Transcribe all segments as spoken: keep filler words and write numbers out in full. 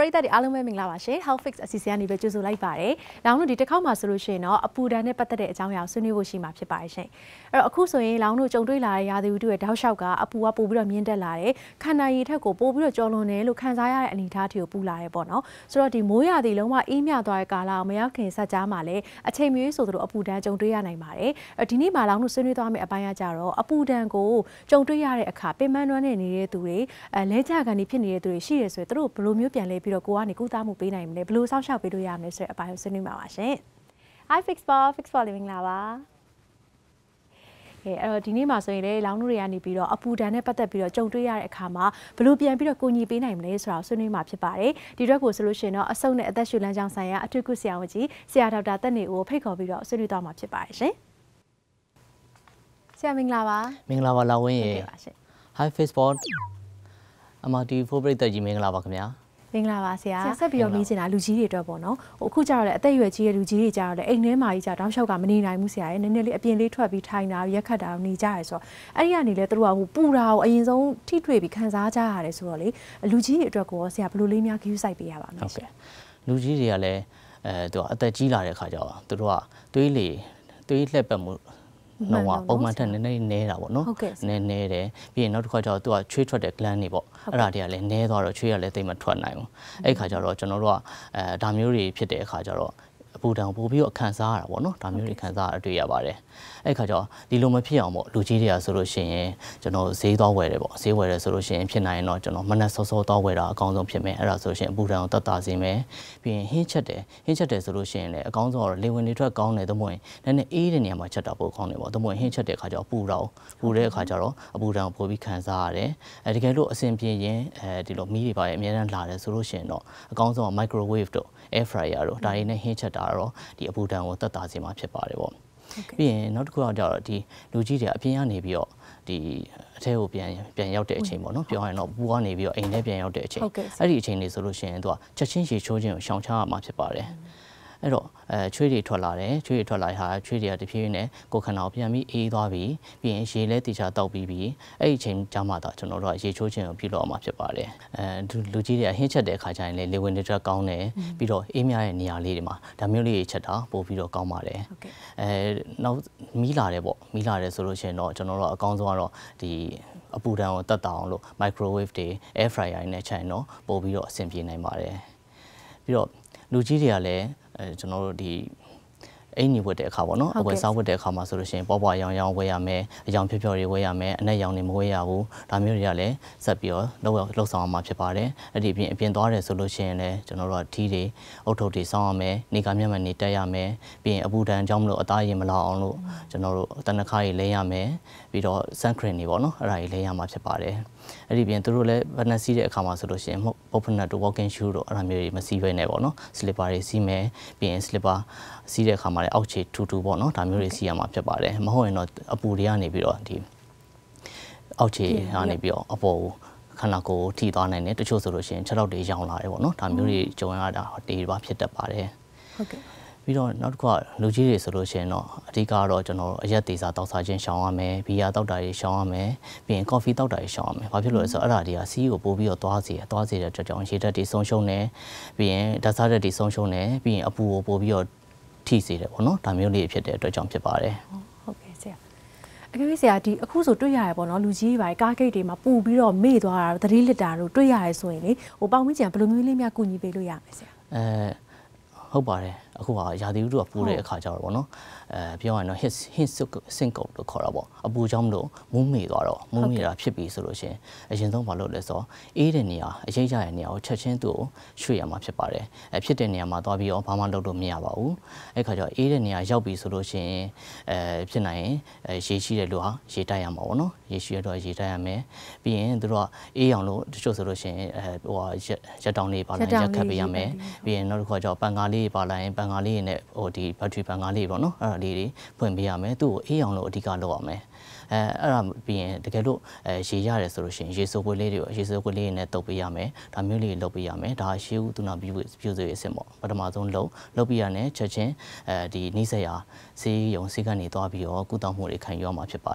ရိသတ်ဒီအားလုံးပဲမင်္ဂလာပါရှင် Health Fix အစီအစဉ်ကနေပဲကြိုဆိုလိုက်ပါတယ်။လောင်တို့ဒီတစ်ခေါက်မှာဆိုလို့ရှိရင်တော့အပူဒဏ်နဲ့ပတ်သက်တဲ့အကြောင်းအရာဆွေးနွေးဖို့ရှိမှာဖြစ်ပါတယ်ရှင်။အဲ့တော့အခုဆိုရင်လောင်တို့ကြုံတွေ့လာတဲ့ရာသီဥတုရဲ့တောက်လျှောက်က အပူကပိုပြီးတော့မြင့်တက်လာတယ်။ခန္ဓာရည်ထက်ကိုပိုပြီးတော့ကြော်လွန်တယ်လို့ခံစားရတဲ့အနေအထားတွေကိုပူလာတယ်ပေါ့နော်။ဆိုတော့ဒီမိုးရာသီလုံးဝအေးမြသွားတဲ့ကာလအောင်မရောက်ခင်ဆက်ကြားမှာလည်းအချိန်မရွေးဆိုသလိုအပူဒဏ်ကြုံတွေ့ရနိုင်ပါတယ်။အဲ့ဒီနေ့မှာလောင်တို့ဆွေးနွေးသွားမယ့်အပိုင်းကကြတော့အပူဒဏ်ကိုကြုံတွေ့ရတဲ့အခါပင်ပန်းနွမ်းနေနေတဲ့သူတွေအဲလဲကျကန်နေဖြစ်နေတဲ့သူတွေရှိရဆိုရင်တို့ဘယ်လိုမျိုးပြန်လဲပြီးတော့ကိုကနေကုသမှုပေးနိုင်မလဲဘယ်လိုစောင့်ရှောက်ပေးလို့ရမလဲဆိုတဲ့အပိုင်းကိုဆွေးနွေးမှာပါရှင် Hi Fix for Fix for Living လာပါအဲ့တော့ဒီနေ့မှာဆိုရင်လည်းလောင်တို့တွေကနေပြီးတော့အပူဒဏ်နဲ့ပတ်သက်ပြီးတော့ကြုံတွေ့ရတဲ့အခါမှာဘယ်လိုပြန်ပြီးတော့ကိုညီပေးနိုင်မလဲဆိုတာဆွေးနွေးမှာဖြစ်ပါတယ်ဒီအတွက်ကိုဆိုလို့ရှိရင်တော့အဆုတ်နဲ့အသက်ရှူလမ်းကြောင်းဆိုင်ရာအထူးကုဆရာဝန်ကြီးဆရာဒေါက်တာတက်နေဦးကိုဖိတ်ခေါ်ပြီးတော့ဆွေးနွေးသွားမှာဖြစ်ပါတယ်ရှင်ဆရာမင်္ဂလာပါမင်္ဂလာပါလာဝင်းရေ Hi Fix for အမတီဖိုးပရိသတ်ကြီးမင်္ဂလာပါခင်ဗျာမင်္ဂလာပါဆရာဆက်ပြီးတော့မေးချင်တာလူကြီးတွေအတွက်ပေါ့နော်ဟိုအခုကျတော့လေအသက်အရွယ်ကြီးတဲ့လူကြီးတွေကျတော့လေအိမ်ထဲမှာကြီးကြတောင်းလျှောက်ကမနေနိုင်ဘူးဆရာရဲ့နည်းနည်းလေးအပြင်လေးထွက်ပြီးထိုင်တာရက်ခတ်တာနေကြရဲဆိုတော့အဲ့ဒီကနေလေသူတို့ကဟိုပူတာကိုအရင်ဆုံးထိတွေ့ပြီးခံစားကြရတယ်ဆိုတော့လေလူကြီးတွေအတွက်ကိုဆရာဘယ်လိုလေးများဂရုစိုက်ပေးရပါမလဲဟုတ်ကဲ့လူကြီးတွေကလည်းအဲသူကအသက်ကြီးလာတဲ့ခါကျတော့သူတို့ကသွေးလေသွေးလှက်ပတ်မှုနော်ပုံမှန်ထက်နည်းနည်းနဲတာပေါ့နော်နည်းနဲတယ်ပြီးရင်နောက်တစ်ခါကျတော့သူကချွေးထွက်တဲ့ gland တွေပေါ့အဲ့ဒါတွေကလည်းနဲသွားတော့ချွေးရလည်းတိတ်မထွက်နိုင်ဘူးအဲ့ခါကျတော့ကျွန်တော်တို့ကအဲဒါမျိုးတွေဖြစ်တဲ့အခါကျတော့အပူဒဏ်ပို့ပြီးတော့ခံစားရတာပေါ့နော်ဒါမျိုးတွေခံစားရတွေ့ရပါတယ်အဲ့ခါကျတော့ဒီလိုမဖြစ်အောင်ပေါ့လူကြီးတွေကဆိုလို့ရှိရင်ကျွန်တော်ဈေးသွားဝယ်တယ်ပေါ့ဈေးဝယ်တယ်ဆိုလို့ရှိရင်ဖြစ်နိုင်ရင်တော့ကျွန်တော်မနက်စောစောသွားဝယ်တာအကောင်းဆုံးဖြစ်မယ်အဲ့ဒါဆိုလို့ရှိရင်အပူဒဏ်ကိုတတ်တာစေမယ်ပြီးရင်ဟင်းချက်တယ်ဟင်းချက်တယ်ဆိုလို့ရှိရင်လည်းအကောင်းဆုံးတော့လေဝင်တွေထွက်ကောင်းတယ်သို့မဟုတ်ရင်နည်းနည်းအေးတဲ့နေရာမှာချက်တာပိုကောင်းတယ်ပေါ့သို့မဟုတ်ဟင်းချက်တဲ့အခါကျတော့ပူတော့ပူတဲ့အခါကျတော့အပူဒဏ်ကိုပိုပြီးခံစားရတယ်အဲတကယ်လို့အဆင်ပြေရင်အဲဒီလိုမီးတွေပါရဲ့အများအားလာတယ်ဆိုလို့ရှိရင်တော့အကောင်းဆုံးက microwave တို့ air fryer တို့ဒါတွေနဲ့ဟင်းချက်တာတော့ဒီအပူဒဏ်ကိုတတ်တာစေမှာဖြစ်ပါတယ်ပေါ့ပြီးရင်နောက်တစ်ခုတော့ကြတော့ဒီလူကြီးတွေအပြင်ကနေပြီးတော့ဒီအထဲကိုပြန်ပြန်ရောက်တဲ့အချိန်ပေါ့နော်ပြောရရင်တော့ပူကနေပြီးတော့အိမ်ထဲပြန်ရောက်တဲ့အချိန်အဲ့ဒီအချိန်လေးဆိုလို့ရှိရင်သူကချက်ချင်းရေချိုးခြင်းကိုရှောင်ချရမှာဖြစ်ပါတယ်အဲ့တော့အဲချွေးတွေထွက်လာတယ်ချွေးတွေထွက်လာဟာချွေးတွေကတဖြည်းဖြည်းနဲ့ကိုယ်ခန္ဓာကိုပြန်ပြီးအေးသွားပြီးပြီးရင်ရေလဲတေချာတောက်ပြီးပြီးအဲ့ဒီအချိန်ကြာမှတော့ကျွန်တော်တို့ကရေချိုးခြင်းကိုပြုလုပ်အောင်မှာဖြစ်ပါတယ်အဲလူကြီးတွေကဟင်းချက်တဲ့အခါကျရင်လေလေဝင်တွေထွက်ကောင်းတယ်ပြီးတော့အေးမြတဲ့နေရာလေးတွေမှာဒါမျိုးလေးတွေချက်တာပို့ပြီးတော့ကောင်းပါတယ်အဲနောက်မီးလာတယ်ပေါ့မီးလာတယ်ဆိုလို့ရှိရင်တော့ကျွန်တော်တို့အကောင်းဆုံးကတော့ဒီအပူဒဏ်ကိုတတ်တာအောင်လို့ microwave တွေ air fryer တွေနဲ့ချက်ရင်တော့ပို့ပြီးတော့အဆင်ပြေနိုင်ပါတယ်ပြီးတော့လူကြီးတွေကလည်းအဲကျွန်တော်တို့ဒီအိမ်ညီဝတ်တဲ့အခါပေါ့နော်အဝယ်စားဝတ်တဲ့အခါမှာဆိုလို့ရှိရင်ပေါ်ပွားရောင်ရောင်ဝယ်ရမယ်အယောင်ဖြော်ဖြော်တွေဝယ်ရမယ်အနက်ရောင်တွေမဝယ်ရဘူးဒါမျိုးတွေကလည်းဆက်ပြီးတော့လောက်လောက်ဆောင်အောင်မှာဖြစ်ပါတယ်အဲ့ဒီအပြင်အပြင်သွားတယ်ဆိုလို့ရှိရင်လည်းကျွန်တော်တို့ကထီးတွေအုတ်ထုပ်တွေစောင်းရမယ်နေကမျက်မှန်တွေတက်ရမယ်ပြီးရင်အပူဒဏ်ကြောင့်မလို့အသားရင်မလောက်အောင်လို့ကျွန်တော်တို့တနခါတွေလဲရမယ်ပြီးတော့ sun cream တွေပေါ့နော်အဲ့ဒါတွေလဲရမှာဖြစ်ပါတယ်အဲ့ဒီပြင်သူတို့လည်းဗနက်စီးတဲ့အခါမှာဆိုလို့ရှိရင်ပုတ်ဖနတ်တို့ walking shoe တို့အဲ့ဒါမျိုးတွေမစီးဘဲနဲ့ပေါ့နော် slipper တွေစီးမယ်ပြီးရင် slipper စီးတဲ့အခါမှာလည်းအောက်ခြေထူထူပေါ့နော်ဒါမျိုးတွေစီးရမှာဖြစ်ပါတယ်မဟုတ်ရင်တော့အပူတွေကနေပြီးတော့ဒီအောက်ခြေကနေပြီးတော့အပေါ်ကိုခန္ဓာကိုယ်ထိသွားနိုင်တယ်တချို့ဆိုလို့ရှိရင်ခြေထောက်တွေရောင်လာတယ်ပေါ့နော်ဒါမျိုးတွေကြုံရတာတေးပါဖြစ်တတ်ပါတယ်ဟုတ်ကဲ့ပြီးတော့နောက်တစ်ခုကလူကြီးတွေဆိုလို့ရှိရင်တော့အဓိကတော့ကျွန်တော်အရက်သေးစားတောက်စားခြင်းရှောင်ရမယ်ဘီယာတောက်တာတွေရှောင်ရမယ်ပြီးရင်ကော်ဖီတောက်တာတွေရှောင်ရမယ်ဘာဖြစ်လို့လဲဆိုတော့အဲ့ဒါတွေကစီးကိုပို့ပြီးတော့သွားစေတယ်သွားစေတဲ့အတွက်ကြောင့်ရေဓာတ်တွေဆုံးရှုံးတယ်ပြီးရင်ဓာတ်စားဓာတ်တွေဆုံးရှုံးတယ်ပြီးရင်အပူကိုပို့ပြီးတော့ထိစေတယ်ပေါ့နော်ဒါမျိုးလေးဖြစ်တဲ့အတွက်ကြောင့်ဖြစ်ပါတယ်ဟုတ်ကဲ့ဆရာအကယ်၍ဆရာဒီအခုဆိုတွေ့ရတယ်ပေါ့နော်လူကြီးတွေကားဂိတ်တွေမှာပူပြီးတော့မေ့သွားတာသတိလစ်တာတို့တွေ့ရတယ်ဆိုရင်လေဟိုပေါင်ဝင်းကျန်ဘယ်လိုမျိုးလေးများကူညီပေးလို့ရမယ်ဆရာအဲဟုတ်ပါတယ်အခုကရာသီဥတုကပူတဲ့အခါကျတော့ဗောနော်အဲပြောရရင်တော့ hit hit sink လို့ခေါ်တာပေါ့အပူကြောင့်မလို့မူးမေသွားတော့မူးမေတာဖြစ်ပြီဆိုလို့ရှိရင်အရင်ဆုံးမလုပ်လဲဆိုအေးတဲ့နေရာအရေးကြတဲ့နေရာကိုချက်ချင်းသူ့ကိုရွှေ့ရမှာဖြစ်ပါတယ်အဲဖြစ်တဲ့နေရာမှာသွားပြီးတော့ဘာမှလုပ်လို့မရပါဘူးအဲ့ခါကျတော့အေးတဲ့နေရာရောက်ပြီဆိုလို့ရှိရင်အဲဖြစ်နိုင်ရင်အဲရေရှိတဲ့လူဟာရေတိုက်ရမှာပေါ့နော်ရေရှိရတော့ရေတိုက်ရမယ်ပြီးရင်သူတို့ကအေးအောင်လို့တချို့ဆိုလို့ရှိရင်အဲဟိုရက်တောင်လေးပါလိုက်ရက်ခတ်ပေးရမယ်ပြီးရင်နောက်တစ်ခါကျတော့ပန်ကားလေးပါလိုက်ရင်ပန်ကားလေးနဲ့ဟိုဒီဘက်ထရီပန်ကားလေးပေါ့နော်အဲ့ဒါလေးတွေဖွင့်ပေးရမယ်သူ့ကိုအေးအောင်လို့အဓိကလုပ်ရမယ်အဲအဲ့ဒါပြီးရင်တကယ်လို့အဲရေရတယ်ဆိုလို့ရှိရင်ရေစိုးပွေးလေးတွေရေစိုးပွေးလေးနဲ့တုပ်ပေးရမယ်ဒါမျိုးလေးလုပ်ပေးရမယ်ဒါရှေးဦးသူနာပြုပြုစုရေးအဆင့်ပေါ့ပထမဆုံးလုပ်လုပ်ပြရတဲ့ချက်ချင်းအဲဒီနှိစက်ရာဆေးရုံဆေးကနေသွားပြီးတော့ကုသမှုတွေခံယူရမှာဖြစ်ပါတယ်ဆ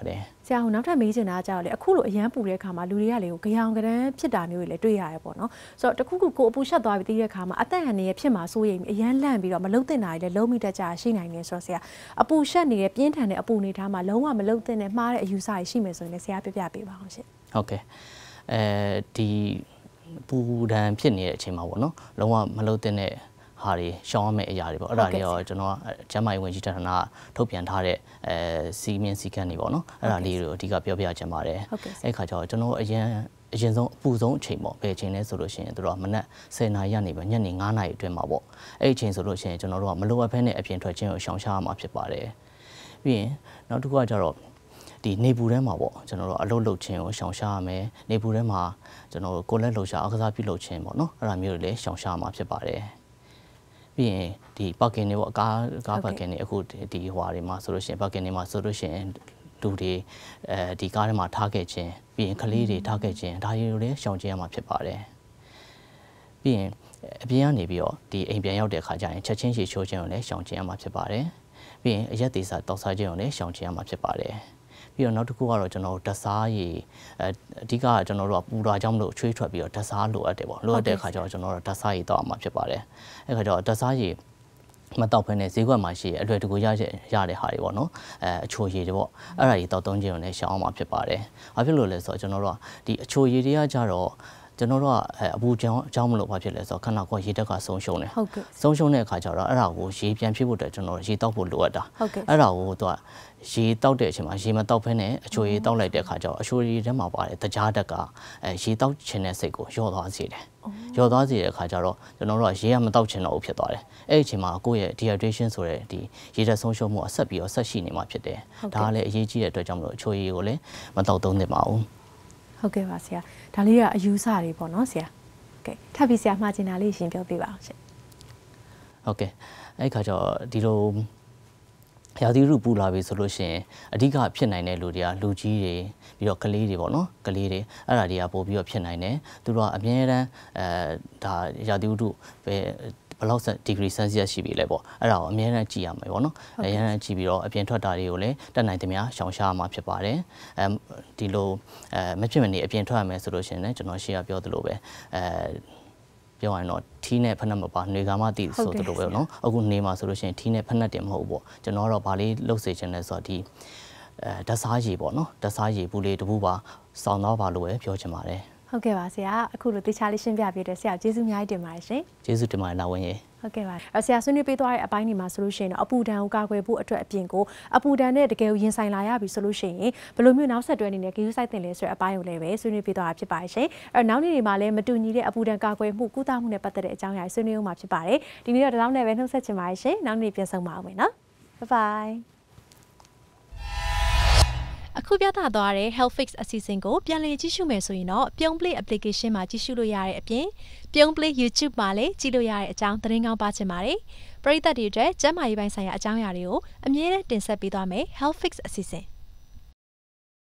ရာဟိုနောက်ထပ်မေးချင်တာကြောက်လေအခုလိုအရန်ပူတဲ့ခါမှာလူတွေကလေကိုကြောင်ကရန်ဖြစ်တာမျိုးတွေလည်းတွေ့ရတယ်ပေါ့နော်ဆိုတော့တခုခုကိုအပူရှက်သွားပြီးတည်တဲ့ခါမှာအသက်အန္တရာယ်ဖြစ်မှာစိုးရိမ်အရန်လန့်ပြီးတော့မလုံသင့်တာတွေလည်းလုံးမိတတ်ကြရှိနိုင်နေဆိုတော့ဆရာအပူရှက်နေတဲ့ပြင်းထန်တဲ့အပူနေထားမှာလုံးဝမလုံသင့်တဲ့မှားတဲ့အယူဆတွေရှိမယ်ဆိုရင်လည်းဆရာပြပြပေးပါအောင်ရှင်ဟုတ်ကဲ့အဲဒီပူဒဏ်ဖြစ်နေတဲ့အချိန်မှာပေါ့နော်လုံးဝမလုံသင့်တဲ့ဟာတွေရှောင်းရမယ့်အရာတွေပေါ့အဲ့ဒါတွေရောကျွန်တော်ကျမ်းမာရေးဝန်ကြီးဌာနထုတ်ပြန်ထားတဲ့အဲစီမင်းစီကံတွေပေါ့နော်အဲ့ဒါလေးတွေကိုအဓိကပြောပြချင်ပါတယ်အဲ့ခါကျတော့ကျွန်တော်အရင်အရင်ဆုံးအပူဆုံးအချိန်ပေါ့ဘယ်အချိန်လဲဆိုလို့ရှိရင်တို့တော့မနက်ဆယ်နာရီကနေပဲညနေငါးနာရီအတွင်းမှာပေါ့အဲ့အချိန်ဆိုလို့ရှိရင်ကျွန်တော်တို့ကမလိုအပ်ဘဲနဲ့အပြင်ထွက်ခြင်းကိုရှောင်ရှားရမှာဖြစ်ပါတယ်ပြီးရင်နောက်တစ်ခုကကျတော့ဒီနေပူထဲမှာပေါ့ကျွန်တော်တို့အလုပ်လုပ်ခြင်းကိုရှောင်ရှားရမယ်နေပူထဲမှာကျွန်တော်တို့ကိုလက်လှုပ်ရှားအားကစားပြုလုပ်ခြင်းပေါ့နော်အဲ့ဒါမျိုးတွေလည်းရှောင်ရှားမှာဖြစ်ပါတယ်ပြီးရင်ဒီပါကင်တွေပေါ့ကားကားပါကင်တွေအခုဒီဟွာတွေမှာဆိုလို့ရှိရင်ပါကင်တွေမှာဆိုလို့ရှိရင်လူတွေအဲဒီကားထဲမှာထားခဲ့ခြင်းပြီးရင်ကလေးတွေထားခဲ့ခြင်းဒါတွေကိုလည်းရှောင်ကျဉ်ရမှာဖြစ်ပါတယ်ပြီးရင်အပြင်ကနေပြီးတော့ဒီအိမ်ပြန်ရောက်တဲ့အခါကျရင်ချက်ချင်းရှည်ချိုးခြင်းကိုလည်းရှောင်ကျဉ်ရမှာဖြစ်ပါတယ်ပြီးရင်အရက်သေးစာတောက်စားခြင်းကိုလည်းရှောင်ကျဉ်ရမှာဖြစ်ပါတယ်ပြီးတော့နောက်တစ်ခုကတော့ကျွန်တော်တို့ဓာတ်စားရည်အဓိကကျွန်တော်တို့ကပူတာကြောင့်မလို့ချွေးထွက်ပြီးတော့ဓာတ်စားလိုအပ်တယ်ပေါ့လိုအပ်တဲ့အခါကျတော့ကျွန်တော်တို့ဓာတ်စားရည်တောက်အောင်မှာဖြစ်ပါတယ်အဲ့ခါကျတော့ဓာတ်စားရည်မတောက်ဖဲနဲ့ဈေးကွက်မှာရှိရအလွယ်တကူရရရတဲ့ဟာတွေပေါ့နော်အဲအချိုရည်တွေပေါ့အဲ့ဒါတွေတောက်သုံးခြင်းကိုလည်းရှောင်အောင်မှာဖြစ်ပါတယ်ဘာဖြစ်လို့လဲဆိုတော့ကျွန်တော်တို့ကဒီအချိုရည်တွေကကြတော့ကျွန်တော်တို့ကအပူကြောင်းအကြောင်းမလို့ဘာဖြစ်လဲဆိုတော့ခဏကရေတက်ကဆုံးရှုံးတယ်ဆုံးရှုံးတဲ့အခါကျတော့အဲ့ဒါကိုရေပြန်ဖြစ်ဖို့အတွက်ကျွန်တော်တို့ရေတောက်ဖို့လိုအပ်တာအဲ့ဒါကိုသူကရေတောက်တဲ့အချိန်မှာရေမတောက်ဖဲနဲ့အချိုရည်တောက်လိုက်တဲ့အခါကျတော့အချိုရည်ထဲမှာပါတယ်တကြားတက်ကအဲရေတောက်ခြင်းတဲ့စိတ်ကိုလျော့သွားစေတယ်လျော့သွားစေတဲ့အခါကျတော့ကျွန်တော်တို့ကရေကမတောက်ခြင်းတော့ဖြစ်သွားတယ်အဲ့ဒီအချိန်မှာကိုယ့်ရဲ့ dehydration ဆိုတဲ့ဒီရေဓာတ်ဆုံးရှုံးမှုအဆက်ပြီးတော့ဆက်ရှိနေမှာဖြစ်တယ်ဒါကလည်းအရေးကြီးတဲ့အတွက်ကြောင့်မလို့အချိုရည်ကိုလည်းမတောက်သုံးသင့်ပါဘူးဟုတ်ကဲ့ပါဆရာဒါလေးကအယူဆတွေပေါ့နော်ဆရာကဲထပ်ပြီးဆရာမှားချင်တာလေးရှင်းပြောပြပါအောင်ရှင်ဟုတ်ကဲ့အဲ့ခါကျတော့ဒီလိုရာသီဥတုပူလာပြီဆိုလို့ရှိရင်အဓိကဖြစ်နိုင်တဲ့လူတွေကလူကြီးတွေပြီးတော့ကလေးတွေပေါ့နော်ကလေးတွေအဲ့ဒါတွေကပို့ပြီးတော့ဖြစ်နိုင်တယ်သူတို့ကအမြဲတမ်းအဲဒါရာသီဥတုပဲဘယ်လောက်ဒီဂရီဆယ်စီယပ်ရှိပြီလဲပေါ့အဲ့ဒါကိုအမြဲတမ်းကြည့်ရမှာပေါ့နော်အမြဲတမ်းကြည့်ပြီးတော့အပြင်ထွက်တာတွေကိုလည်းတက်နိုင်သမျှရှောင်ရှားမှာဖြစ်ပါတယ်အဲဒီလိုအဲမဖြစ်မနေအပြင်ထွက်ရမယ်ဆိုလို့ရှိရင်လည်းကျွန်တော်ရှေ့ကပြောသလိုပဲအဲပြောရရင်တော့ထီးနဲ့ဖက်နှက်မပါနေကမှတိဆိုသလိုပဲเนาะအခုနေမှာဆိုလို့ရှိရင်ထီးနဲ့ဖက်နှက်တင်မဟုတ်ဘူးပေါ့ကျွန်တော်တော့ဗာလေးလှုပ်စေချင်လဲဆိုတော့ဒီအဲဓာတ်စားရည်ပေါ့เนาะဓာတ်စားရည်ဘူးလေးတပူပါစောင်းတော့ပါလို့ပဲပြောချင်ပါတယ်ဟုတ်ကဲ့ပါဆရာအခုလိုတေချာလေးရှင်းပြပေးတဲ့ဆရာကျေးဇူးအများကြီးတင်ပါတယ်ရှင်ကျေးဇူးတင်ပါတယ်လာဝင်ရေဟုတ်ကဲ့ပါဆရာဆွေးနွေးပေးသွားတဲ့အပိုင်းဒီမှာဆိုလို့ရှိရင်တော့အပူဒဏ်ကိုကာကွယ်ဖို့အတွက်အပြင်ကိုအပူဒဏ်နဲ့တကယ်ကိုရင်ဆိုင်လာရပြီဆိုလို့ရှိရင်ဘယ်လိုမျိုးနောက်ဆက်တွဲအနေနဲ့ဂရုစိုက်တင်လဲဆိုတဲ့အပိုင်းကိုလည်းပဲဆွေးနွေးပေးသွားတာဖြစ်ပါတယ်ရှင်အဲနောက်နေ့တွေမှာလည်းမတူညီတဲ့အပူဒဏ်ကာကွယ်မှုကုသမှုနဲ့ပတ်သက်တဲ့အကြောင်းအရာဆွေးနွေးအောင်မှာဖြစ်ပါတယ်ဒီနေ့တော့ဒီလောက်နဲ့ပဲနှုတ်ဆက်ချင်ပါတယ်ရှင်နောက်နေ့ပြန်ဆုံပါအောင်မယ်နော် bye byeအခုပြသသွားတဲ့ Health Fix အစီအစဉ်ကိုပြန်လည်ကြည့်ရှုမယ်ဆိုရင်တော့ပြုံး Play application မှာကြည့်ရှုလို့ရတဲ့အပြင်ပြုံး Play YouTube မှာလည်းကြည့်လို့ရတဲ့အကြောင်းသတင်းကောင်းပါချင်ပါတယ်ပရိသတ်တွေအတွက်ကျန်းမာရေးပိုင်းဆိုင်ရာအကြောင်းအရာတွေကိုအမြဲတမ်းတင်ဆက်ပေးသွားမယ် Health Fix အစီအစဉ်